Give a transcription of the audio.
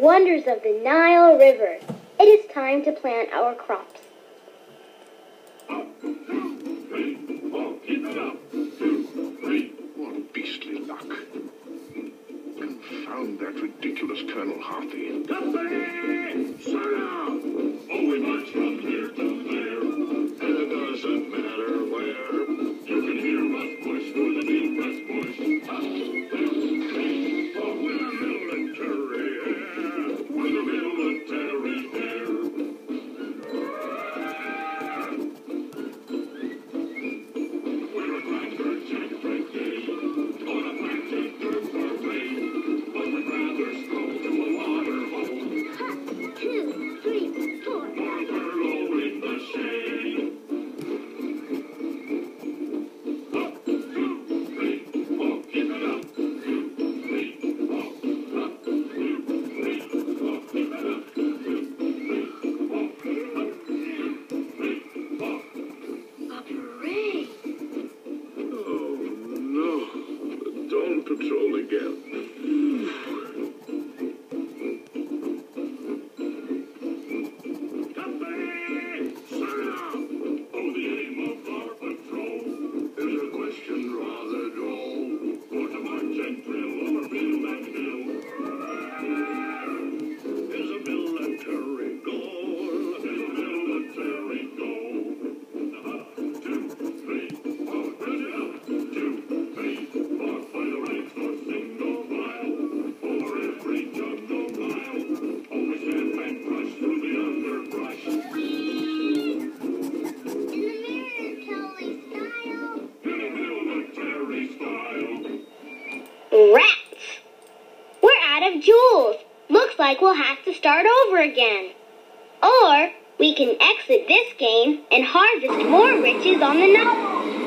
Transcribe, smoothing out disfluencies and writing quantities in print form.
wonders of the Nile River. It is time to plant our crops. 1, 2, 3, 4, keep it up. 2, 3. What beastly luck. Confound that ridiculous Colonel Harthy. Company! Sarah! Oh, we march from here to there. And it doesn't matter where. You can hear us push through the deep west bush. 1, 2, 3, 4. We're military air. We're the military air. We're a Blackbird Jack Brigade. On a Pachyderm parade. But we'd rather stroll to a water hole. 2, 3, 4. Or a burrow in the shade. 1, 2, 3, 4. Keep it up. 2, 3, 4. 1, 2, 3, 4. Keep it up. 2, 3, 4. 1, 2, 3, 4. A parade. Oh, no. The Dawn Patrol again. Company! Sarah! Oh, the aim of our patrol is a question rather dull. For to march and drill over field and hill is a military goal. Is a military goal. 2, 3, 4. Bring it up. 2, 3, 4. By the ranks for single file. For every jungle mile. Always stand and crush through the underbrush. In the military style. Rats! We're out of jewels. Looks like we'll have to start over again. Or we can exit this game and harvest more riches on the Nile.